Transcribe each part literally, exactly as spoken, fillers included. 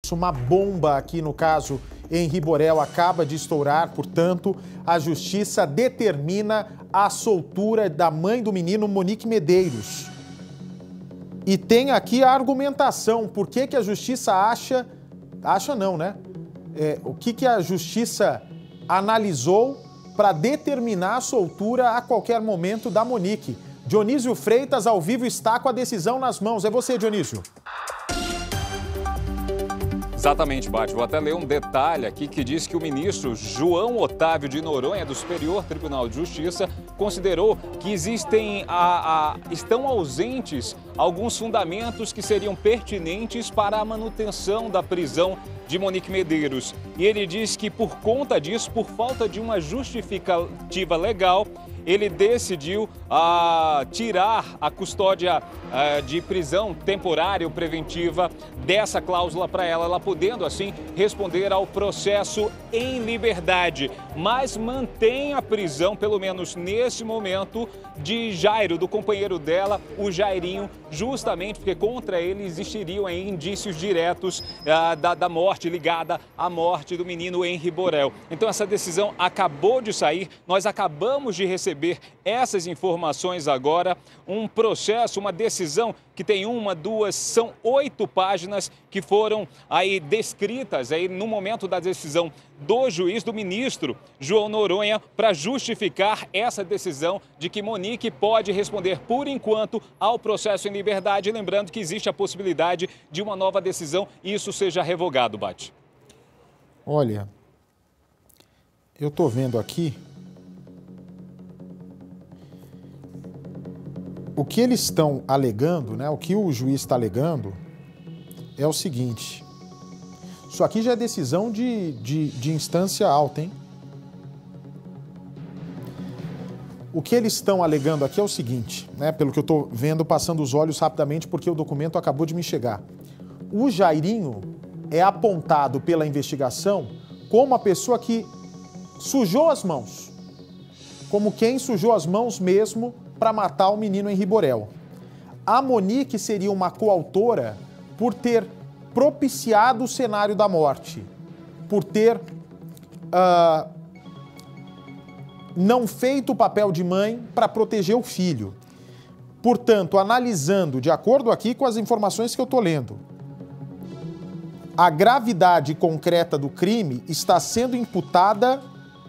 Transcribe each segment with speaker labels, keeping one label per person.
Speaker 1: Uma bomba aqui no caso em Riborel acaba de estourar, portanto, a justiça determina a soltura da mãe do menino, Monique Medeiros. E tem aqui a argumentação, por que que a justiça acha, acha não, né? É, o que que a justiça analisou para determinar a soltura a qualquer momento da Monique. Dionísio Freitas, ao vivo, está com a decisão nas mãos. É você, Dionísio.
Speaker 2: Exatamente, Bate. Vou até ler um detalhe aqui que diz que o ministro João Otávio de Noronha, do Superior Tribunal de Justiça, considerou que existem a, a, estão ausentes alguns fundamentos que seriam pertinentes para a manutenção da prisão de Monique Medeiros. E ele diz que por conta disso, por falta de uma justificativa legal, ele decidiu ah, tirar a custódia ah, de prisão temporária ou preventiva dessa cláusula para ela, ela podendo assim responder ao processo em liberdade, mas mantém a prisão, pelo menos nesse momento, de Jairo, do companheiro dela, o Jairinho, justamente porque contra ele existiriam aí indícios diretos ah, da, da morte, ligada à morte do menino em Riborel. Então essa decisão acabou de sair, nós acabamos de receber essas informações agora, um processo, uma decisão que tem uma, duas, são oito páginas que foram aí descritas aí no momento da decisão do juiz, do ministro João Noronha, para justificar essa decisão de que Monique pode responder por enquanto ao processo em liberdade, lembrando que existe a possibilidade de uma nova decisão e isso seja revogado, Bate.
Speaker 1: Olha, eu estou vendo aqui o que eles estão alegando, né? O que o juiz está alegando é o seguinte. Isso aqui já é decisão de, de, de instância alta, hein? O que eles estão alegando aqui é o seguinte, né? Pelo que eu estou vendo, passando os olhos rapidamente, porque o documento acabou de me chegar. O Jairinho é apontado pela investigação como a pessoa que sujou as mãos. Como quem sujou as mãos mesmo para matar o menino em Riborel. A Monique seria uma coautora por ter propiciado o cenário da morte, por ter uh, não feito o papel de mãe para proteger o filho. Portanto, analisando, de acordo aqui com as informações que eu estou lendo, a gravidade concreta do crime está sendo imputada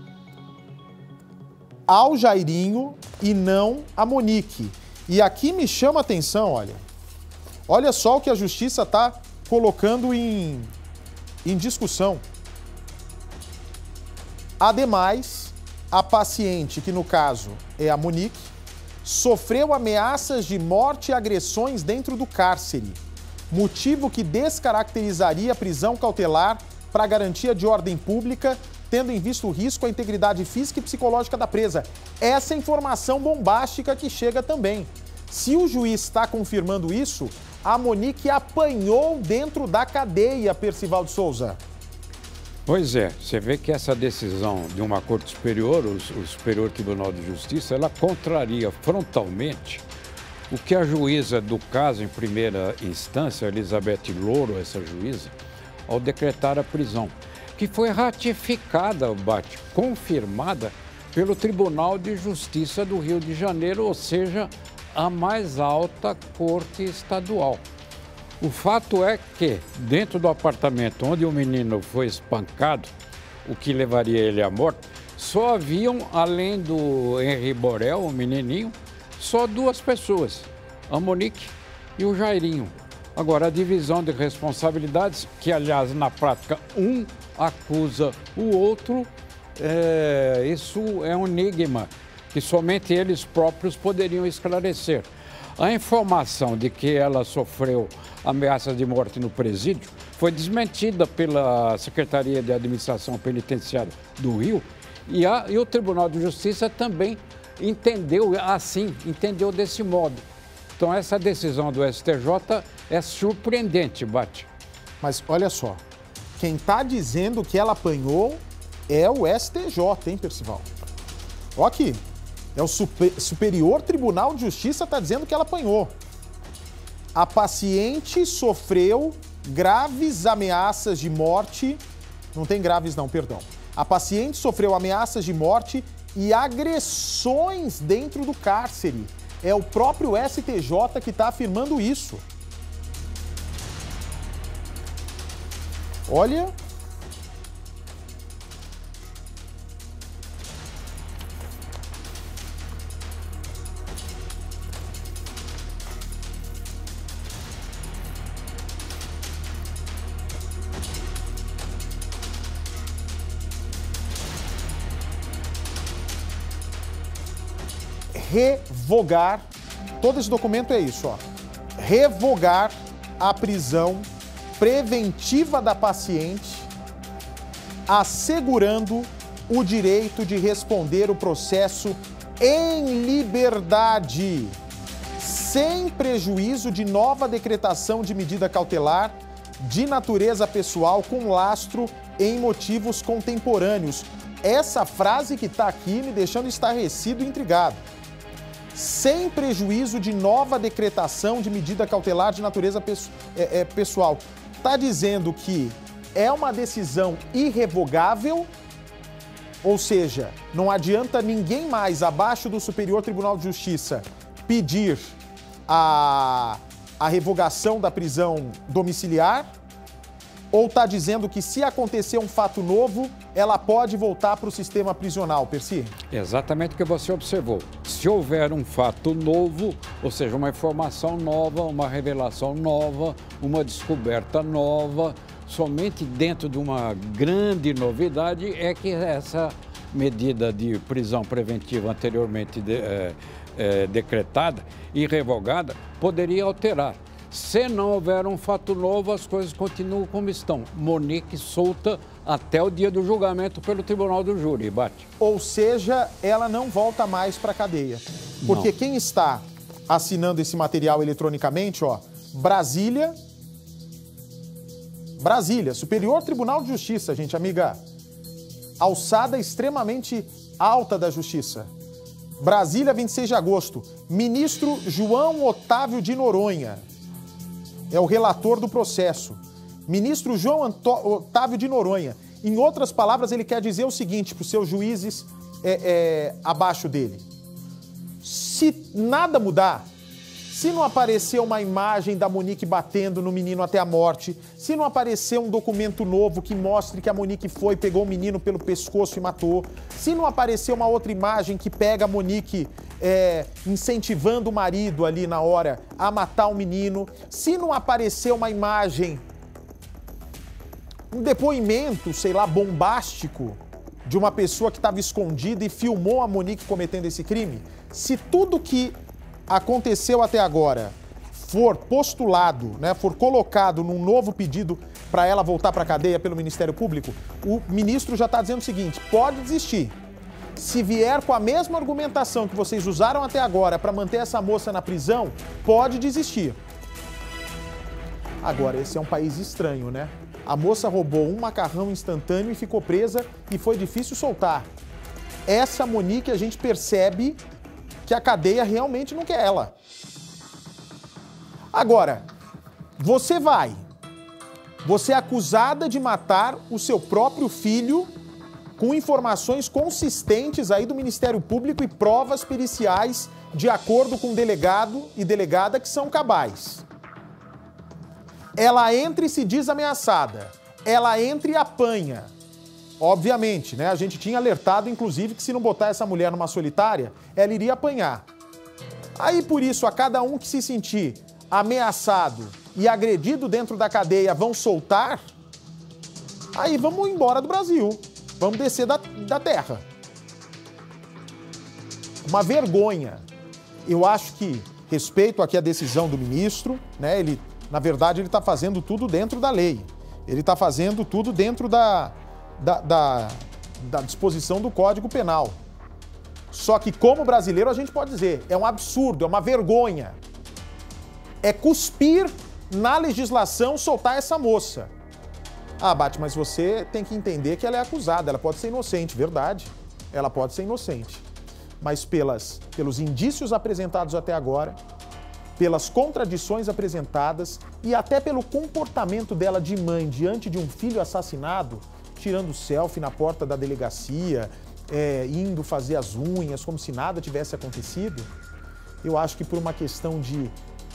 Speaker 1: ao Jairinho e não a Monique. E aqui me chama a atenção, olha. Olha só o que a justiça está colocando em, em discussão. Ademais, a paciente, que no caso é a Monique, sofreu ameaças de morte e agressões dentro do cárcere, motivo que descaracterizaria a prisão cautelar para garantia de ordem pública, tendo em vista o risco à integridade física e psicológica da presa. Essa é a informação bombástica que chega também. Se o juiz está confirmando isso, a Monique apanhou dentro da cadeia, Percival de Souza.
Speaker 3: Pois é, você vê que essa decisão de uma Corte Superior, o, o Superior Tribunal de Justiça, ela contraria frontalmente o que a juíza do caso em primeira instância, Elizabeth Louro, essa juíza, ao decretar a prisão, que foi ratificada, Bate, confirmada pelo Tribunal de Justiça do Rio de Janeiro, ou seja, a mais alta corte estadual. O fato é que, dentro do apartamento onde o menino foi espancado, o que levaria ele à morte, só haviam, além do Henri Borel, o menininho, só duas pessoas, a Monique e o Jairinho. Agora, a divisão de responsabilidades, que aliás na prática um acusa o outro, é, isso é um enigma que somente eles próprios poderiam esclarecer. A informação de que ela sofreu ameaças de morte no presídio foi desmentida pela Secretaria de Administração Penitenciária do Rio e, a, e o Tribunal de Justiça também entendeu assim, entendeu desse modo. Então essa decisão do S T J é surpreendente, Bate.
Speaker 1: Mas olha só, quem está dizendo que ela apanhou é o S T J, hein, Percival? Ó aqui, é o Super, Superior Tribunal de Justiça está dizendo que ela apanhou. A paciente sofreu graves ameaças de morte. Não tem graves não, perdão. A paciente sofreu ameaças de morte e agressões dentro do cárcere. É o próprio S T J que está afirmando isso. Olha... revogar, todo esse documento é isso, ó, revogar a prisão preventiva da paciente, assegurando o direito de responder o processo em liberdade, sem prejuízo de nova decretação de medida cautelar de natureza pessoal com lastro em motivos contemporâneos. Essa frase que está aqui me deixando estarrecido e intrigado. Sem prejuízo de nova decretação de medida cautelar de natureza é, é, pessoal. Está dizendo que é uma decisão irrevogável, ou seja, não adianta ninguém mais abaixo do Superior Tribunal de Justiça pedir a, a revogação da prisão domiciliar, ou está dizendo que se acontecer um fato novo, ela pode voltar para o sistema prisional, Percy?
Speaker 3: Exatamente o que você observou. Se houver um fato novo, ou seja, uma informação nova, uma revelação nova, uma descoberta nova, somente dentro de uma grande novidade é que essa medida de prisão preventiva anteriormente de, é, é, decretada e revogada poderia alterar. Se não houver um fato novo, as coisas continuam como estão. Monique solta até o dia do julgamento pelo Tribunal do Júri, Bate.
Speaker 1: Ou seja, ela não volta mais para a cadeia. Porque não. Quem está assinando esse material eletronicamente, ó, Brasília, Brasília, Superior Tribunal de Justiça, gente, amiga, alçada extremamente alta da Justiça. Brasília, vinte e seis de agosto, ministro João Otávio de Noronha. É o relator do processo. Ministro João Anto... Otávio de Noronha. Em outras palavras, ele quer dizer o seguinte para os seus juízes é, é, abaixo dele. Se nada mudar, se não aparecer uma imagem da Monique batendo no menino até a morte, se não aparecer um documento novo que mostre que a Monique foi, pegou o menino pelo pescoço e matou, se não aparecer uma outra imagem que pega a Monique é, incentivando o marido ali na hora a matar o menino, se não aparecer uma imagem, um depoimento, sei lá, bombástico de uma pessoa que estava escondida e filmou a Monique cometendo esse crime, se tudo que aconteceu até agora for postulado, né, for colocado num novo pedido para ela voltar para a cadeia pelo Ministério Público, o ministro já está dizendo o seguinte, pode desistir. Se vier com a mesma argumentação que vocês usaram até agora para manter essa moça na prisão, pode desistir. Agora, esse é um país estranho, né? A moça roubou um macarrão instantâneo e ficou presa e foi difícil soltar. Essa Monique, a gente percebe que a cadeia realmente não quer ela. Agora, você vai, você é acusada de matar o seu próprio filho com informações consistentes aí do Ministério Público e provas periciais de acordo com o delegado e delegada que são cabais. Ela entra e se diz ameaçada, ela entra e apanha. Obviamente, né? A gente tinha alertado, inclusive, que se não botar essa mulher numa solitária, ela iria apanhar. Aí, por isso, a cada um que se sentir ameaçado e agredido dentro da cadeia vão soltar, aí vamos embora do Brasil. Vamos descer da, da terra. Uma vergonha. Eu acho que, respeito aqui a decisão do ministro, né? Ele, na verdade, ele está fazendo tudo dentro da lei. Ele está fazendo tudo dentro da... Da, da, da disposição do Código Penal. Só que, como brasileiro, a gente pode dizer, é um absurdo, é uma vergonha. É cuspir na legislação soltar essa moça. Ah, Bate, mas você tem que entender que ela é acusada, ela pode ser inocente, verdade. Ela pode ser inocente. Mas pelas, pelos indícios apresentados até agora, pelas contradições apresentadas e até pelo comportamento dela de mãe diante de um filho assassinado, tirando selfie na porta da delegacia, é, indo fazer as unhas como se nada tivesse acontecido, eu acho que por uma questão de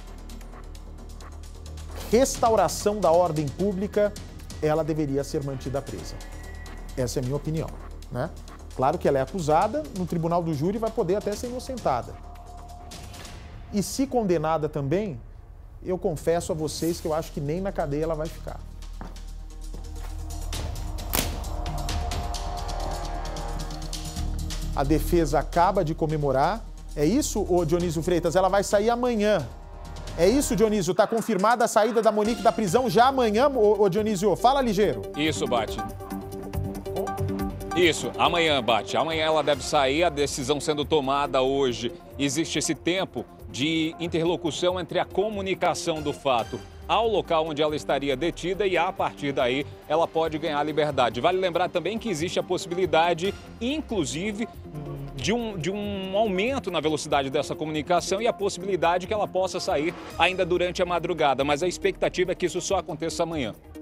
Speaker 1: restauração da ordem pública, ela deveria ser mantida presa. Essa é a minha opinião, né? Claro que ela é acusada, no tribunal do júri vai poder até ser inocentada. E se condenada também, eu confesso a vocês que eu acho que nem na cadeia ela vai ficar. A defesa acaba de comemorar. É isso, ô Dionísio Freitas? Ela vai sair amanhã. É isso, Dionísio? Está confirmada a saída da Monique da prisão já amanhã, ô, ô Dionísio? Fala ligeiro.
Speaker 2: Isso, Bate. Isso, amanhã, Bate. Amanhã ela deve sair, a decisão sendo tomada hoje. Existe esse tempo de interlocução entre a comunicação do fato ao local onde ela estaria detida e, a partir daí, ela pode ganhar liberdade. Vale lembrar também que existe a possibilidade, inclusive, de um, de um aumento na velocidade dessa comunicação e a possibilidade que ela possa sair ainda durante a madrugada. Mas a expectativa é que isso só aconteça amanhã.